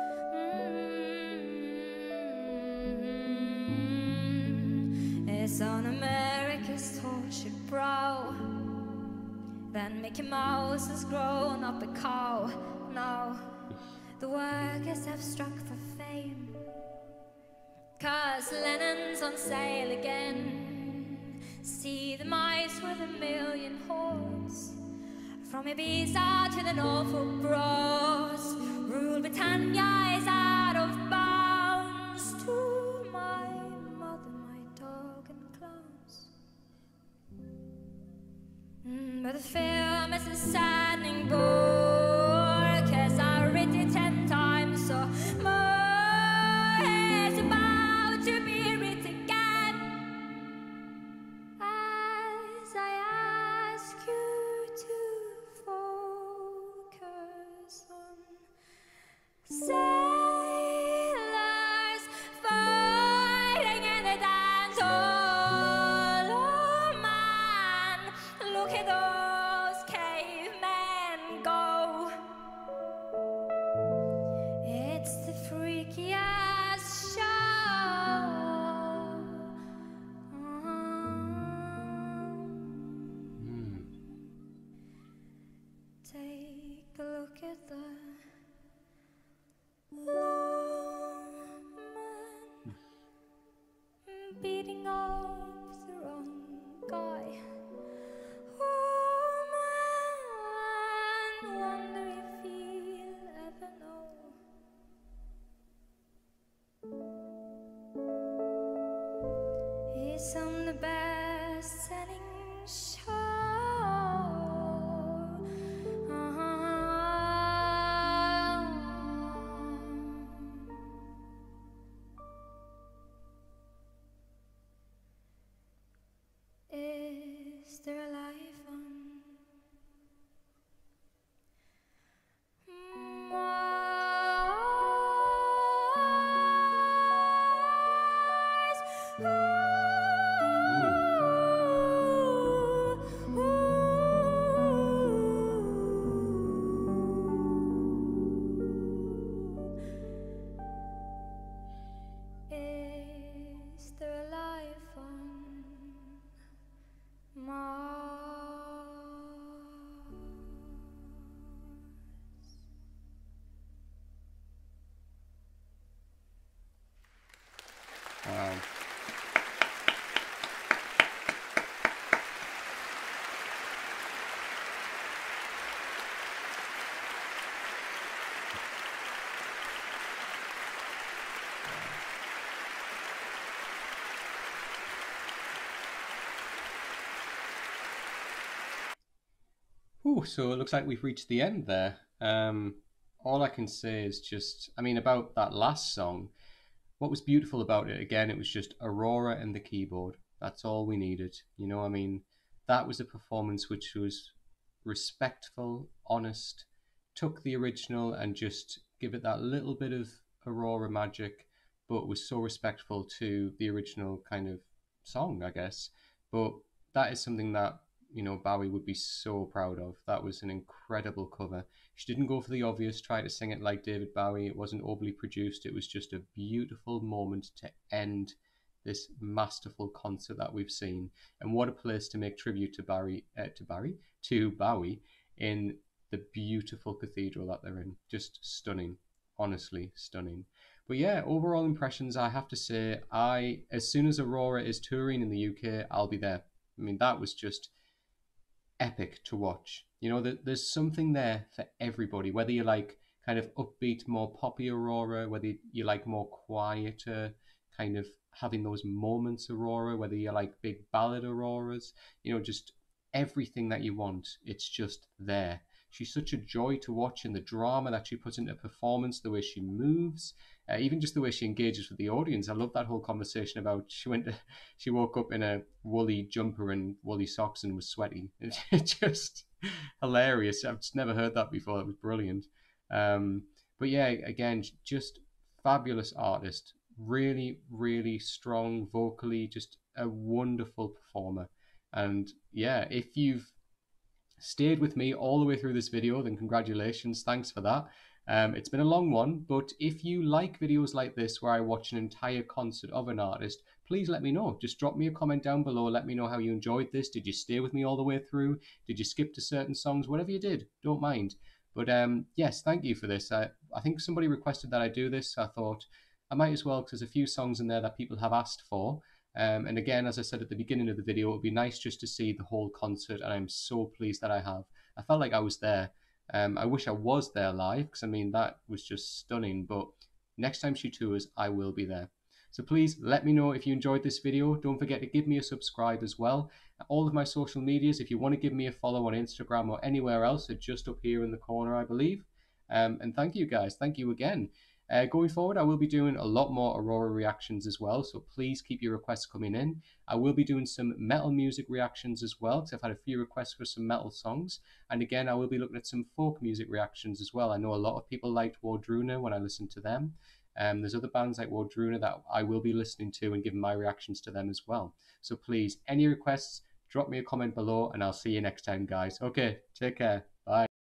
It's on America's tortured brow. Then Mickey Mouse has grown up a cow. Now the workers have struck for fame, 'cause Lennon's on sale again. See the mice with 1,000,000 horns, from Ibiza to the Norfolk Broads. Rule Britannia is out of bounds. To my mother, my dog and clowns. But the film is a saddening bore, 'cause I read it 10 times or more. It's about to be writ again, as I ask you to focus on sailors fighting in the dance hall. Oh man, look at those cavemen go. som the best-selling show. Is there a life on Mars? Is there a life on Mars? Wow. Ooh, so it looks like we've reached the end there. All I can say is just, I mean, about that last song, what was beautiful about it, again, it was just Aurora and the keyboard. That's all we needed. You know, I mean, that was a performance which was respectful, honest, took the original and just give it that little bit of Aurora magic, but was so respectful to the original kind of song, I guess. But that is something that, you know, Bowie would be so proud of. That was an incredible cover. She didn't go for the obvious, try to sing it like David Bowie. It wasn't overly produced. It was just a beautiful moment to end this masterful concert that we've seen. And what a place to make tribute to Bowie in the beautiful cathedral that they're in. Just stunning, honestly stunning. But yeah, overall impressions, I have to say, as soon as Aurora is touring in the UK, I'll be there. I mean, that was just epic to watch. You know, there's something there for everybody, whether you like kind of upbeat, more poppy Aurora, whether you like more quieter, kind of having those moments Aurora, whether you like big ballad Auroras, you know, just everything that you want, it's just there. She's such a joy to watch, and the drama that she puts into performance, the way she moves, even just the way she engages with the audience. I love that whole conversation about she woke up in a woolly jumper and woolly socks and was sweaty. It's just hilarious. I've just never heard that before. It was brilliant. But yeah, again, just fabulous artist. Really, really strong vocally, just a wonderful performer. And yeah, if you've stayed with me all the way through this video, then congratulations. Thanks for that. It's been a long one, but if you like videos like this where I watch an entire concert of an artist, please let me know. Just drop me a comment down below. Let me know how you enjoyed this. Did you stay with me all the way through? Did you skip to certain songs? Whatever you did, don't mind. But yes, thank you for this. I think somebody requested that I do this. So I thought I might as well, because there's a few songs in there that people have asked for. And again, as I said at the beginning of the video, it would be nice just to see the whole concert, and I'm so pleased that I have. I felt like I was there. I wish I was there live, because I mean, that was just stunning, but next time she tours, I will be there. So please let me know if you enjoyed this video. Don't forget to give me a subscribe as well. All of my social medias, if you want to give me a follow on Instagram or anywhere else, are just up here in the corner, I believe. And thank you guys. Thank you again. Going forward, I will be doing a lot more Aurora reactions as well, so please keep your requests coming in. I will be doing some metal music reactions as well, because I've had a few requests for some metal songs. And again, I will be looking at some folk music reactions as well. I know a lot of people liked Wardruna when I listened to them. There's other bands like Wardruna that I will be listening to and giving my reactions to them as well. So please, any requests, drop me a comment below, and I'll see you next time, guys. Okay, take care.